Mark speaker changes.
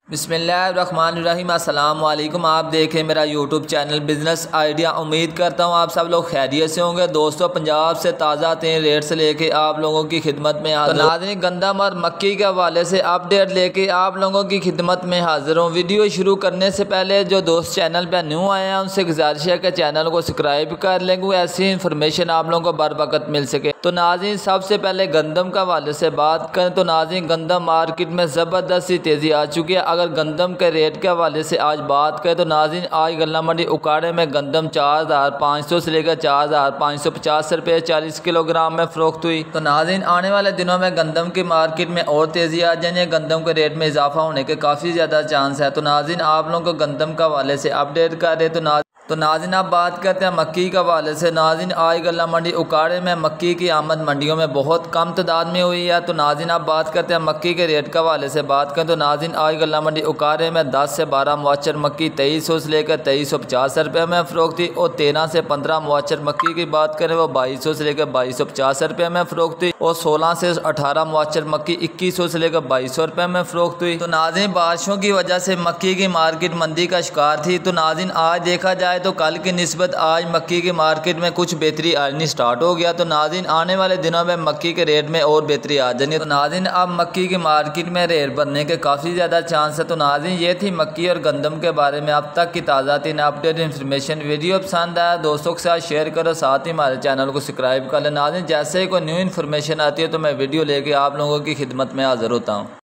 Speaker 1: बिस्मिल्लाहिर्रहमानिर्रहीम। अस्सलाम वालेकुम। आप देखें मेरा यूट्यूब चैनल बिज़नेस आइडिया। उम्मीद करता हूँ आप सब लोग खैरियत से होंगे। दोस्तों, पंजाब से ताज़ा तीन रेट से लेके आप लोगों की खिदमत में हाजिर। नाज़रीन, गंदम और मक्की के हवाले से अपडेट लेके आप लोगों की खिदमत में हाजिर हूँ। वीडियो शुरू करने से पहले जो दोस्त चैनल पर न्यू आए हैं उनसे गुजारिश है कि चैनल को सब्सक्राइब कर लेंगे, ऐसी इन्फॉर्मेशन आप लोगों को बर वक्त मिल सके। तो नाज़रीन, सबसे पहले गंदम के हवाले से बात करें तो नाज़रीन, गंदम मार्केट में ज़बरदस्त सी तेज़ी आ चुकी है। अगर गंदम के रेट के हवाले से आज बात करें तो नाज़रीन, आज गल्ला मंडी उकाड़े में गंदम 4500 से लेकर 4550 रुपये 40 किलोग्राम में फ़रोख्त हुई। तो नाज़रीन, आने वाले दिनों में गंदम की मार्केट में और तेज़ी आ जाएंगे, गंदम के रेट में इजाफा होने के काफ़ी ज़्यादा चांस है। तो नाज़रीन, आप लोगों को गंदम के हवाले से अपडेट कर रहे तो नाज़रीन आप बात करते हैं मक्की के हवाले से। नाज़रीन, आज गल्ला मंडी उकाड़े में मक्की की आमद मंडियों में बहुत कम तादाद में हुई है। तो नाज़रीन आप बात करते हैं मक्की के रेट के हवाले से बात करें तो नाज़रीन, आज गल्ला मंडी उकाड़े में 10 से 12 मुआचर मक्की 2300 से लेकर 2350 रुपये में फ़रोख्त थी और 13 से 15 मुआचर मक्की की बात करें वो 2200 से लेकर 2250 रुपये में फ़रोख्त थी और 16 से 18 मुआचर मक्की 2100 से लेकर 2200 रुपये में फ़रोख्त हुई। तो नाज़रीन, बारिशों की वजह से मक्की की मार्केट मंदी का शिकार थी। तो नाज़रीन, आज देखा जाए तो कल की निस्बत आज मक्की की मार्केट में कुछ बेहतरी आनी स्टार्ट हो गया। तो नाज़रीन, आने वाले दिनों में मक्की के रेट में और बेहतरी आ जाएगी। तो नाज़रीन, अब मक्की की मार्केट में रेट बढ़ने के काफ़ी ज़्यादा चांस है। तो नाज़रीन, ये थी मक्की और गंदम के बारे में अब तक की ताज़ा तीन अपडेट इन्फॉर्मेशन। वीडियो पसंद आया दोस्तों के साथ शेयर करो, साथ ही हमारे चैनल को सब्सक्राइब कर लें। नाज़रीन, जैसे ही कोई न्यू इन्फॉर्मेशन आती है तो मैं वीडियो लेके आप लोगों की खिदमत में हाजिर होता हूँ।